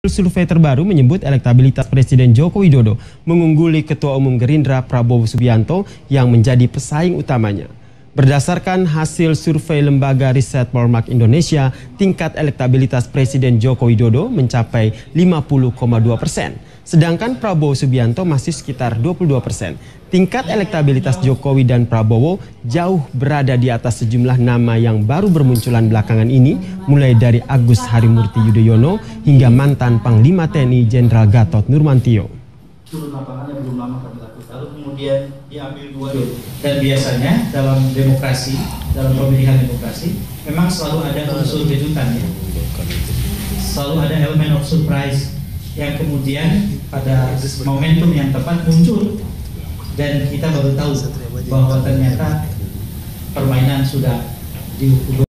Survei terbaru menyebut elektabilitas Presiden Joko Widodo mengungguli Ketua Umum Gerindra Prabowo Subianto yang menjadi pesaing utamanya. Berdasarkan hasil survei lembaga riset Polmark Indonesia, tingkat elektabilitas Presiden Joko Widodo mencapai 50,2%, sedangkan Prabowo Subianto masih sekitar 22%. Tingkat elektabilitas Jokowi dan Prabowo jauh berada di atas sejumlah nama yang baru bermunculan belakangan ini, mulai dari Agus Harimurti Yudhoyono hingga mantan Panglima TNI Jenderal Gatot Nurmantio. Turun lapangannya belum lama kami lakukan, lalu kemudian diambil dua. Dan biasanya dalam demokrasi, dalam pemilihan demokrasi, memang selalu ada unsur kejutan ya. Selalu ada elemen of surprise yang kemudian pada momentum yang tepat muncul dan kita baru tahu bahwa ternyata permainan sudah diukur.